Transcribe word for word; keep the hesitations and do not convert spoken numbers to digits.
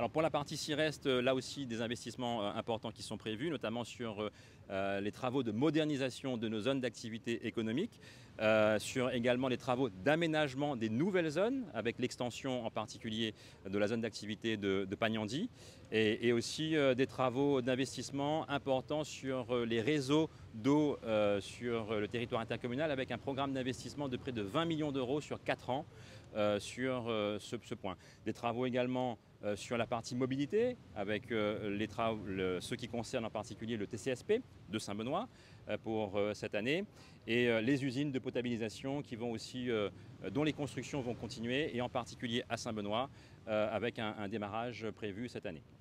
Alors pour la partie Sirest, là aussi des investissements importants qui sont prévus, notamment sur euh, les travaux de modernisation de nos zones d'activité économique, euh, sur également les travaux d'aménagement des nouvelles zones, avec l'extension en particulier de la zone d'activité de, de Pagnandy, et, et aussi euh, des travaux d'investissement importants sur euh, les réseaux d'eau euh, sur le territoire intercommunal, avec un programme d'investissement de près de vingt millions d'euros sur quatre ans euh, sur euh, ce, ce point. Des travaux également euh, sur la partie mobilité, avec euh, les travaux, le, ceux qui concernent en particulier le T C S P de Saint-Benoît euh, pour euh, cette année, et euh, les usines de potabilisation qui vont aussi, euh, dont les constructions vont continuer, et en particulier à Saint-Benoît, euh, avec un, un démarrage prévu cette année.